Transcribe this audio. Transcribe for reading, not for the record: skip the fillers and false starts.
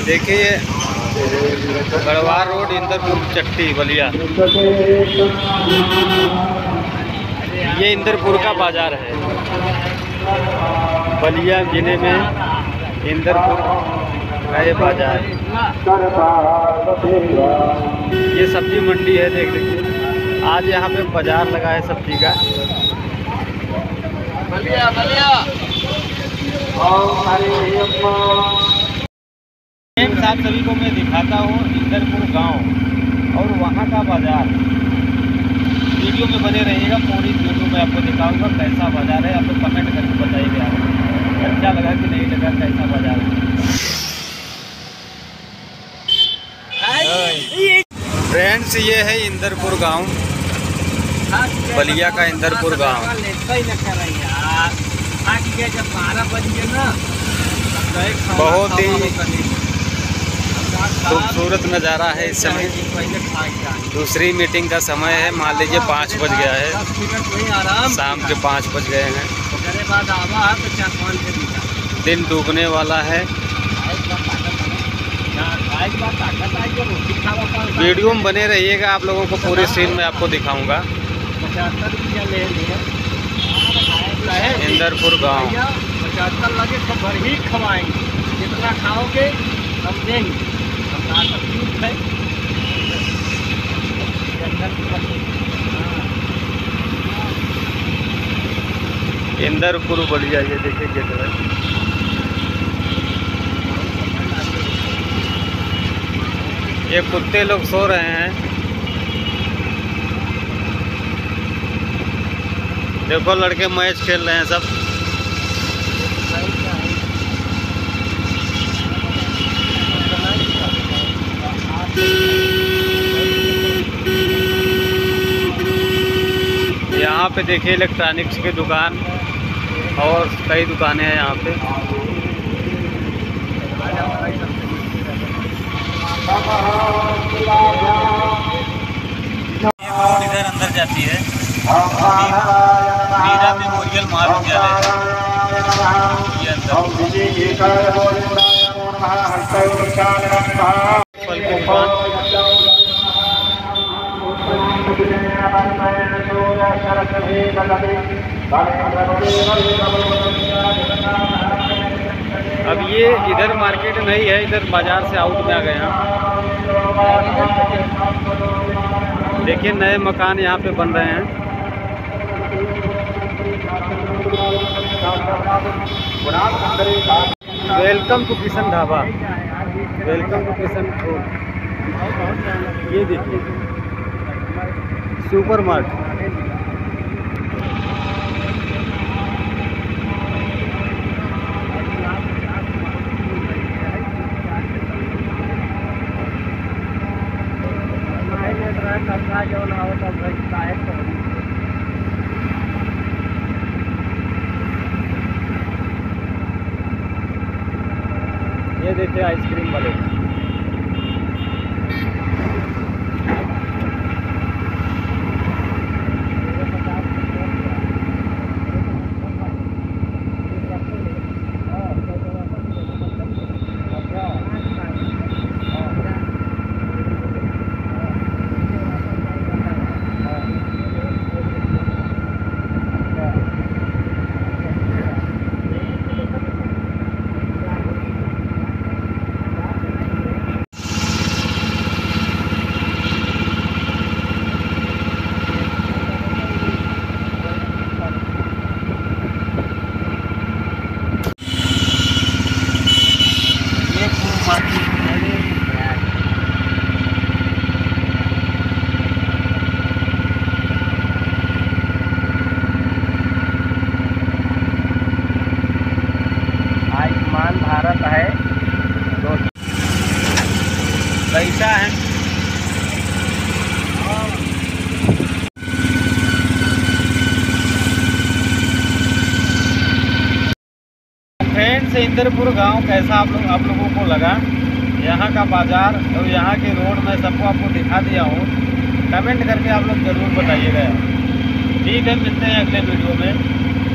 देखिए गढ़वाल रोड इंदरपुर चट्टी बलिया, ये इंदरपुर का बाज़ार है। बलिया जिले में इंदरपुर का ये बाज़ार, ये सब्जी मंडी है। देख लीजिए आज यहाँ पे बाज़ार लगा है सब्जी का। बलिया बलिया आप सभी को मैं दिखाता हूँ इंदरपुर गांव और वहाँ का बाज़ार। वीडियो में बने रहिएगा, पूरी वीडियो में आपको दिखाऊंगा कैसा बाज़ार है। आप लोग कमेंट करके बताइएगा अच्छा लगा कि नहीं लगा, कैसा बाज़ार है। फ्रेंड्स ये है इंदरपुर गांव, बलिया का इंदरपुर गांव। बहुत ही खूबसूरत नज़ारा है इस समय। दूसरी मीटिंग का समय है, मान लीजिए 5 बज गया है, शाम के 5 बज गए हैं। दिन डूबने वाला है। वीडियो में बने रहिएगा, आप लोगों को पूरे सीन में आपको दिखाऊंगा। इंदरपुर गांव 75 लगे तो भर ही खवाएंगे, जितना खाओगे हम देंगे। इंदरपुर बलिया, ये देखिए गेट है। ये कुत्ते लोग सो रहे हैं, देखो लड़के मैच खेल रहे हैं सब। यहाँ पे देखिए इलेक्ट्रॉनिक्स की दुकान और कई दुकानें हैं यहाँ पे। ये रोड इधर अंदर जाती है, मीरा मेमोरियल महाविद्यालय ये अब ये इधर मार्केट नहीं है, इधर बाजार से आउट में आ गए हैं। देखिए नए मकान यहाँ पे बन रहे हैं। Welcome to Kishan Dhaba, welcome to Kishan food. ये देखिए सुपर मार्ट। ये देखिए आइसक्रीम वाले। कैसा है फ्रेंड्स इंदरपुर गांव कैसा आप लोगों को लगा? यहाँ का बाज़ार और यहाँ के रोड मैं सबको आपको दिखा दिया हूँ। कमेंट करके आप लोग ज़रूर बताइएगा। ठीक है, मिलते हैं अगले वीडियो में।